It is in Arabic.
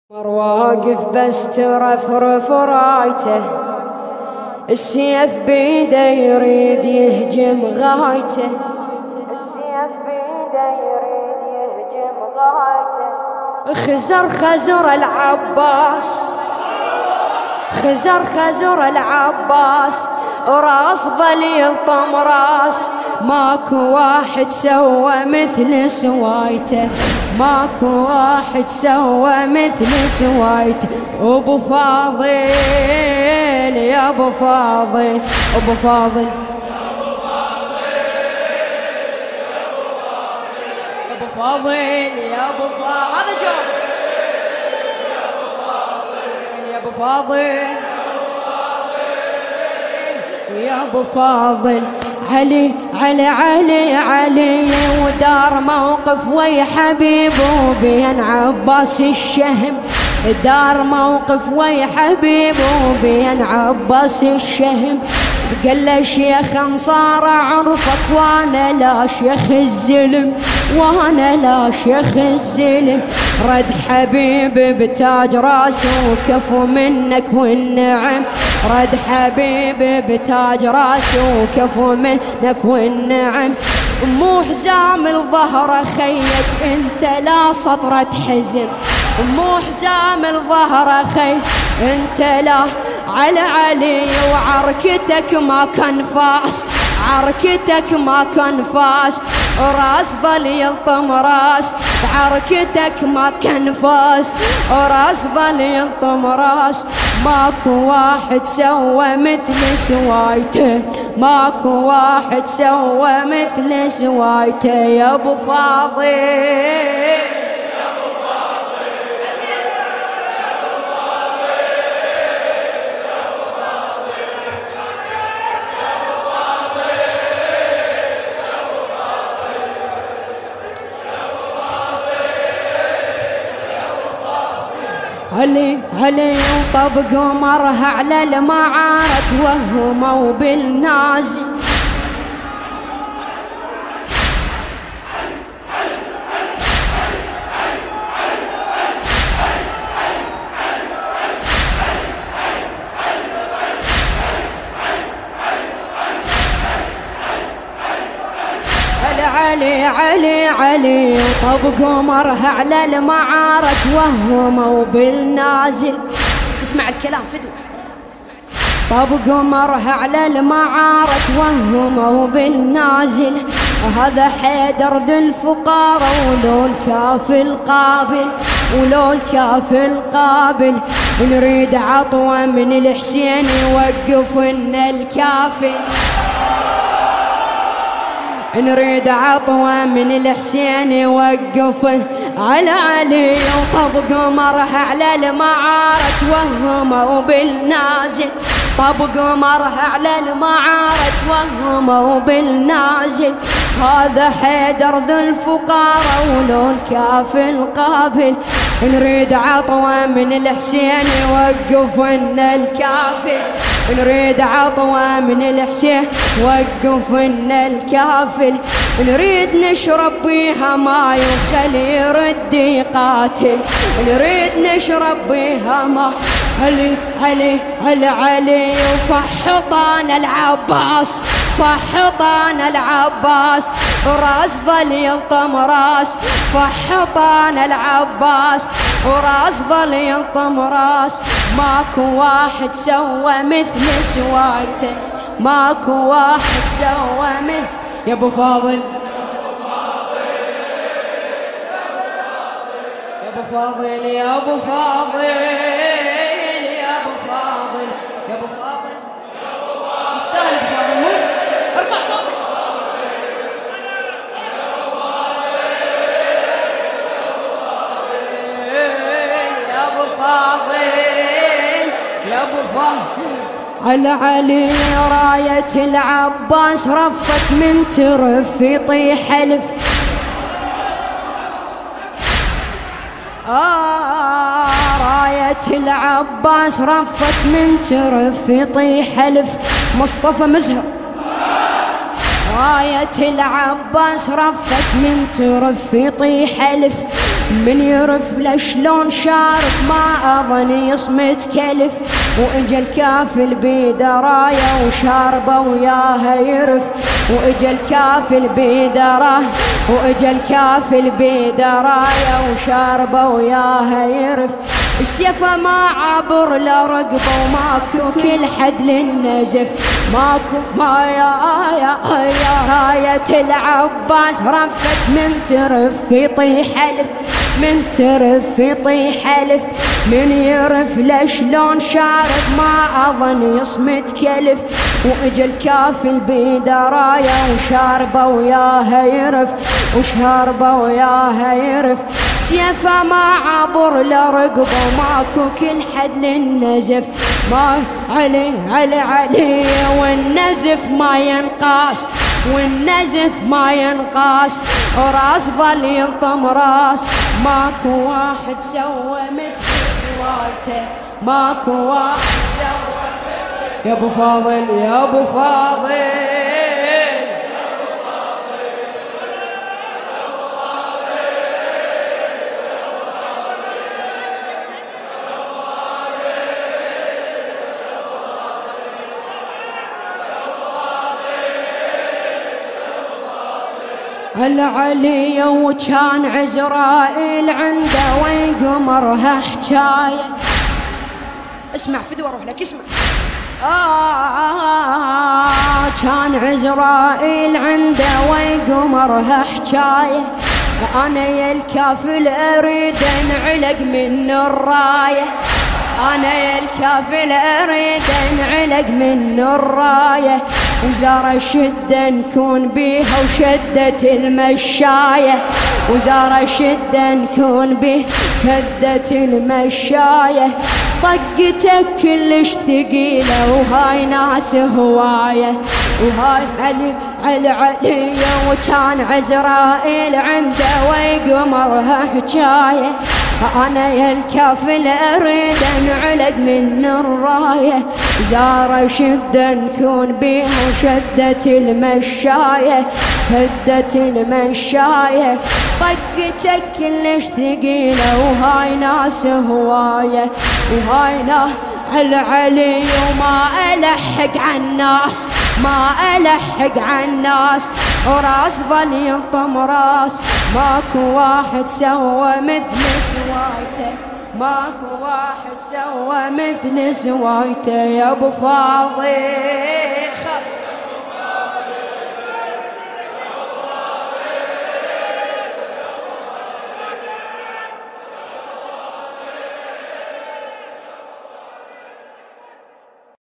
واقف بس ترفرف رايته، السيف بيده يريد يهجم غايته، السيف بيده يريد يهجم غايته. خزر العباس، خزر العباس، راس ظليل طم راس، ماكو واحد سوى مثل سوايته، ماكو واحد سوى مثل سوايته. ابو فاضل يا ابو فاضل، ابو فاضل ابو فاضل يا ابو فاضل، هذا جواب يا ابو فاضل يا ابو فاضل. علي علي علي علي ودار موقف ويا حبيبه بين عباس الشهم، دار موقف ويا حبيبه بين عباس الشهم. قال له شيخ انصار عرفك وانا لا شيخ الزلم، وانا لا شيخ الزلم. رد حبيبي بتاج راسه وكفو منك والنعم، رد حبيبي بتاج راسه وكفو منك والنعم. مو حزام الظهر خيك انت لا سطرة حزم، مو حزام الظهر خيك انت لا. على علي وعركتك ما كان فاس، عركتك ما كان فاس، راس ظليل طم راس، بعركتك ما كان فاس، راس ظليل طم راس. ماكو واحد سوى مثل سوايته، ماكو واحد سوى مثل سوايته. يا ابو فاضل علي علي وطب قمرها على المعارك وهموا بالنازل. علي علي علي وطب قمرها على المعارك وهموا بالنازل. اسمع الكلام فدوى. طب قمرها على المعارك وهموا بالنازل. هذا حيدر ذي الفقارة ولو الكافي القابل، ولو الكافي القابل. نريد عطوة من الحسين يوقف لنا الكافي، نريد عطوة من الحسين يوقف. على علي وطب قمرها على المعارك وهموا بالنازل، طب قمرها على المعارك وهموا بالنازل. هذا حيدر ذو الفقارة ولو الكافي القابل. نريد عطوة من الحسين يوقف لنا الكافي، نريد عطوة من الحسين وقف لنا الكافل. نريد نشرب بيها ماي وخلي يرد يقاتل، نريد نشرب بيها ماي. علي علي علي علي وفحطان العباس، فحطان العباس، راس ظليل طم راس، فحطان العباس، وراس ظليل طم راس. ماكو واحد سوى مثل سوايته، ماكو واحد سوى مثل. يا ابو فاضل يا ابو فاضل يا ابو فاضل يا ابو فاضل يا ابو فاضل مستاهل ابو فاضل، مو ارفع صوتك. يا ابو فاضل يا ابو فاضل. على علي راية العباس رفت من ترف يطيح الف، راية العباس رفت من ترف يطيح الف. مصطفى مزهر راية العباس رفت من ترف يطيح الف. من يرفله شلون شارب ما أظن يصمت كلف، وإجا الكافل بيده راية وشاربه وياها يرف، وإجا الكافل بيده راية، وإجا الكافل بيده راية وشاربه وياها يرف. السيفة ما عبر لا رقبه وماكو كل حد للنزف، ماكو ما يا راية العباس رفت من ترف يطيح حلف، من ترف يطيح حلف. من يرف لشلون شارب ما أظن يصمت كلف، وإجا الكافل بيده راية وشاربه وياها يرف، وشاربه وياها يرف. سيفه ما عبر لا رقبه ماكو كل حد للنزف، ما علي علي علي والنزف ما ينقاس، والنزف ما ينقاس، وراس ظل يلطم راس. ماكو واحد سوى مثل سواته، ماكو واحد سوى مثل. يا ابو فاضل يا ابو فاضل العلي وكان عزرائيل عنده ويقمرها حجاية. اسمع فدوى اروح لك اسمع. كان عزرائيل عنده ويقمرها حجاية، انا يا الكافل اريد انعلق من الراية، انا يا الكافل اريد انعلق من الراية. وزارة شدة نكون بيها وشدة المشاية، وزارة شدة نكون بيها شدة المشاية. طقتك كلش ثقيلة وهاي ناس هواية، وهاي علي علي علي وكان عزرائيل عنده ويقمرها حجاية. أنا يا الكافل أريد أنعلق من الراية، زارة شدة نكون بيها وشدة المشاية، شدة المشاية. طقتك كلش ثقيلة وهاي ناس هواية، وهاي ناس العلي وما ألحق عالناس، ما ألحق عالناس، وراس ظل يلطم راس. ماكو واحد سوى مثل سوايته، ماكو واحد سوى مثل سوايته. يا ابو فاضل